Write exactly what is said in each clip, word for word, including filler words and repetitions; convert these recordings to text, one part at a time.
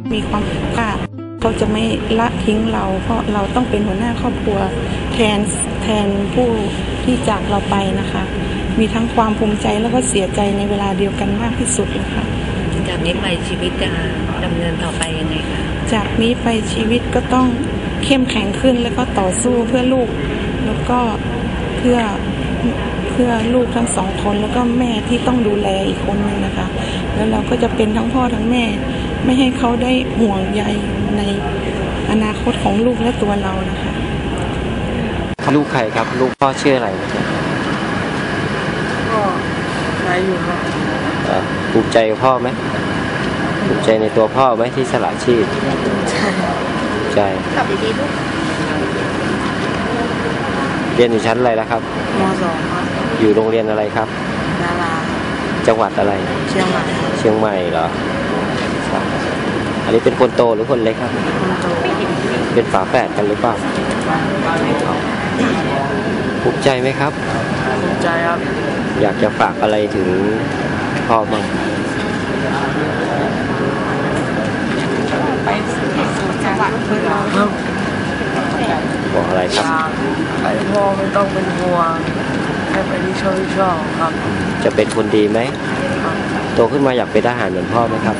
มีความว่าเขาจะไม่ละทิ้งเราเพราะเราต้องเป็นหัวหน้าครอบครัวแทนแทนผู้ที่จากเราไปนะคะมีทั้งความภูมิใจแล้วก็เสียใจในเวลาเดียวกันมากที่สุดนะคะจากนี้ไปชีวิตจะดำเนินต่อไปยังไงคะจากนี้ไปชีวิตก็ต้องเข้มแข็งขึ้นแล้วก็ต่อสู้เพื่อลูกแล้วก็เพื่อเพื่อลูกทั้งสองคนแล้วก็แม่ที่ต้องดูแลอีกคนนึงนะคะแล้วเราก็จะเป็นทั้งพ่อทั้งแม่ไม่ให้เขาได้ห่วงใยในอนาคตของลูกและตัวเรานะคะลูกใครครับลูกพ่อชื่ออะไรก็ใช้อยู่ครับภูมิใจกับพ่อไหมภูมิใจในตัวพ่อไหมที่สละชีพใช่ใช่ขับดีๆลูกเรียนอยู่ชั้นอะไรแล้วครับม.สองครับอยู่โรงเรียนอะไรครับดาราจังหวัดอะไรเชียงใหม่เชียงใหม่เหรออันนี้เป็นคนโตหรือคนเล็กครับคนโตเป็นฝาแฝดกันหรือเปล่าภูมิใจไหมครับภูมิใจครับอยากจะฝากอะไรถึงพ่อบ้างไปสู่จังหวัดเพื่อนเราบอกอะไรครับไอ้พ่อไม่ต้องเป็นห่วงแค่ไปที่ชอบที่ชอบครับจะเป็นคนดีไหมโตขึ้นมาอยากเป็นทหารเหมือนพ่อไหมครับ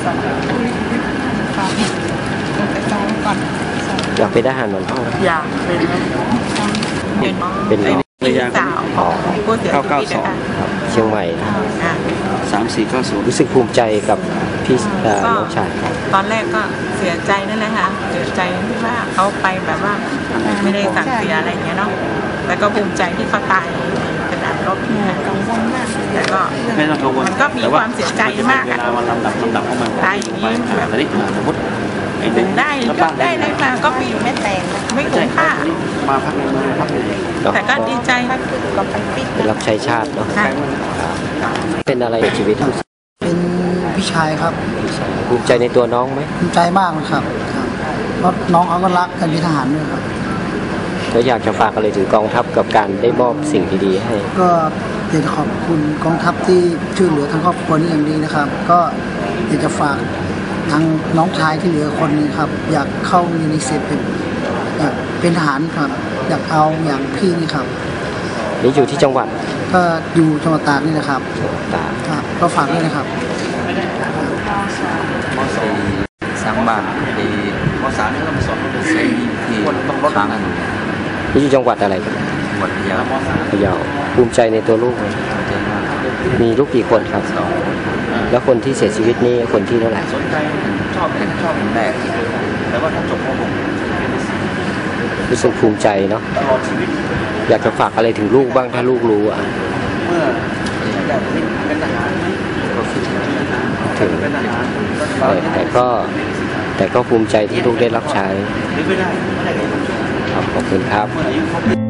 อยากเป็นทหารเหมือนพ่ออยากเป็นเป็นเป็นสาวของผู้เสียชีวิตนะคะเชียงใหม่สามสี่เก้าศูนย์รู้สึกภูมิใจกับพี่น้องชายตอนแรกก็เสียใจนั่นแหละค่ะเสียใจที่ว่าเขาไปแบบว่าไม่ได้สั่งเสียอะไรอย่างเงี้ยเนาะแต่ก็ภูมิใจที่เขาตายขนาดรถกังวลมากแต่ก็มันก็มีความเสียใจมากอะตายอย่างนี้แบบถึงได้ก็ได้ได้มาก็มีไม่แต่งไม่คุ้มค่ามาพักมาพักแต่ก็ดีใจเป็นรับใช้ชาติเนาะเป็นอะไรในชีวิตเป็นพี่ชายครับภูมิใจในตัวน้องไหมภูมิใจมากนะครับเพราะน้องเขาก็รักกันเป็นทหารด้วยครับแล้วอยากจะฝากอะไรถึงกองทัพกับการได้มอบสิ่งดีๆให้ก็อยากจะขอบคุณกองทัพที่ช่วยเหลือทั้งครอบครัวนี้อย่างดีนะครับก็อยากจะฝากทางน้องชายที่เหลือคนนึงครับอยากเข้ายูนิเซฟเป็นอยากเป็นทหารครับอยากเอาอย่างพี่นี่ครับนี่อยู่ที่จังหวัดก็อยู่จังหวัดตากนี่นะครับตากครับก็ฝากด้วยนะครับสร้างบ้านดีม.สามนี่ก็มาสอนเซ็งที่ค้างกันอยู่นี่อยู่จังหวัดอะไรครับจังหวัดพะเยาพะเยาภูมิใจในตัวลูกมีลูกกี่คนครับแล้วคนที่เสียชีวิตนี่คนที่เท่าไหร่สนใจชอบเป็นชอบเป็นแรกแต่ว่าถ้าจบม.หกรู้สึกภูมิใจเนาะอยากจะฝากอะไรถึงลูกบ้างถ้าลูกรู้อ่ะเมื่ออยากเป็นทหารก็คิดถึงแต่ก็แต่ก็ภูมิใจที่ลูกได้รับใช้ขอบคุณครับ